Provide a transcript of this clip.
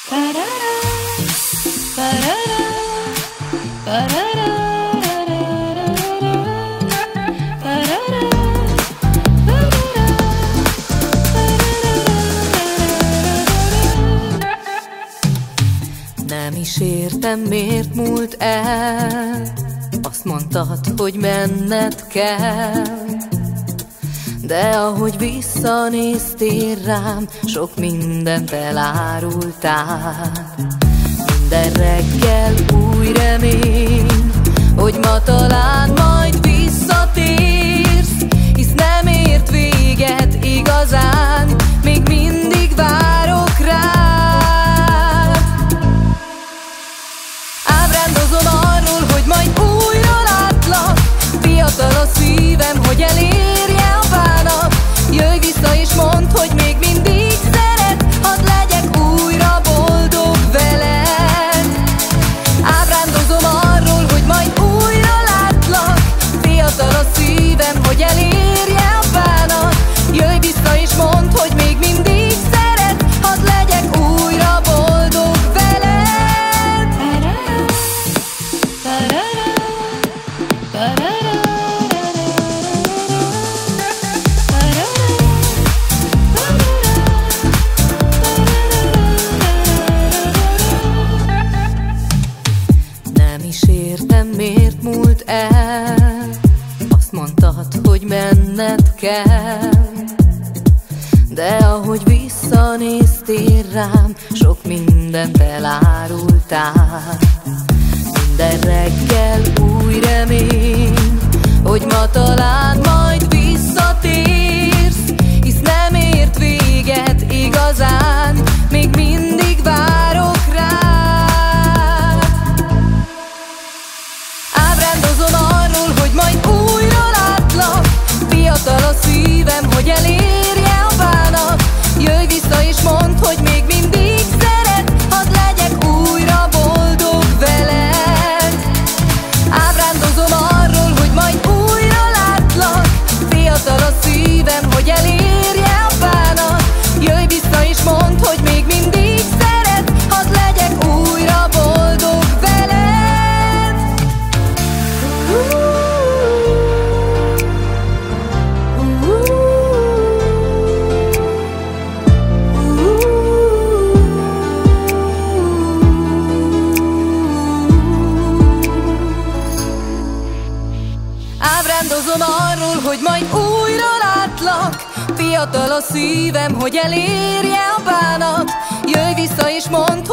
Nem is értem, miért múlt el, azt mondtad, hogy menned kell. De ahogy visszanéztél rám, sok mindent elárultál. Minden reggel új remény, hogy ma talán majd visszatérsz, hisz nem ért véget igazán, még mindig várok rád. Ábrándozom arról, hogy majd újra látlak, fiatal a szívem, hogy elérje a bánat. Jöjj vissza és mondd, hogy még mindig szeret, hadd legyek újra boldog veled. Ábrándozom arról, hogy majd újra látlak, fiatal a szívem, hogy elérje a bánat. Jöjj vissza és mondd, hogy még mindig szeret, hadd legyek újra boldog veled. Nem is értem, miért múlt el, azt mondtad, hogy menned kell. De ahogy visszanéztél rám, sok mindent elárultál. Minden reggel új remény, hogy ma talán majd visszatérsz, hisz nem ért véget igazán, még mindig várok rád. Ábrándozom arról, hogy majd újra látlak, fiatal a szívem, hogy elérje a bánat. Jöjj vissza és mondd, hogy még mindig szeret, hadd legyek újra boldog veled. Ábrándozom arról, hogy majd újra látlak, fiatal a szívem, hogy elérje a bánat. Jöjj vissza és mondd, hogy még mindig szeret, hadd legyek újra boldog veled. Ábrándozom arról, hogy majd újra látlak, fiatal a szívem, hogy elérje a bánat. Jöjj vissza és mondd,